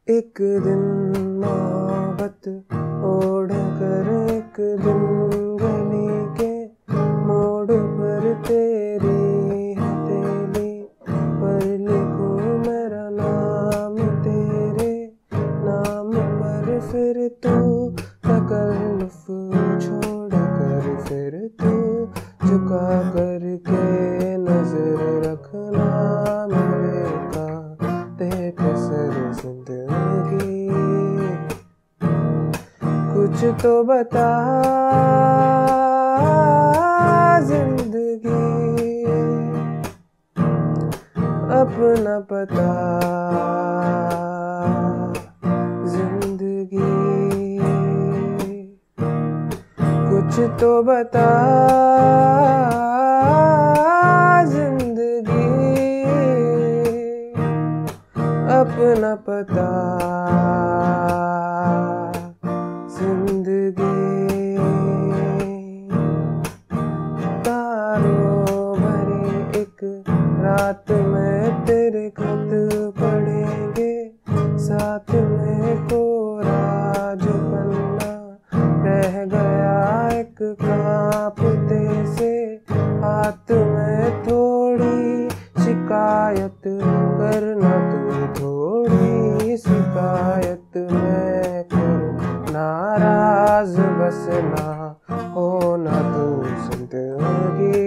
एक दिन मोहब्बत ओढ़ कर एक दिन गली के मोड़ पर तेरी हथेली पर लिखूं मेरा नाम तेरे नाम पर। फिर तू तकल्लुफ़ छोड़ कर फिर तू झुका करके नजर रखना मेरे कांधे पे सर जिंदगी। कुछ तो बता जिंदगी, अपना पता जिंदगी। कुछ तो बता जिंदगी, अपना पता जिंदगी। तारों भरी एक रात में तेरे खत पढ़ेंगे, साथ में कोरा जो पन्ना रह गया एक कांपते से हाथ में। थोड़ी शिकायत करना तू, थोड़ी शिकायत मैं करूं, नाराज बस ना होना तू जिंदगी।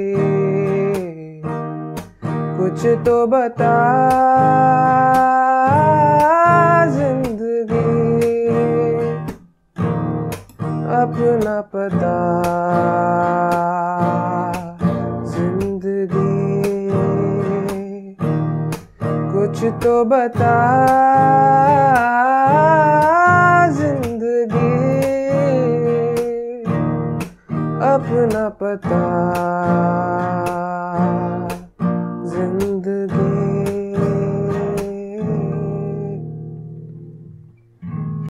कुछ तो बता जिंदगी, अपना पता जिंदगी। कुछ तो बता जिंदगी, अपना पता जिंदगी।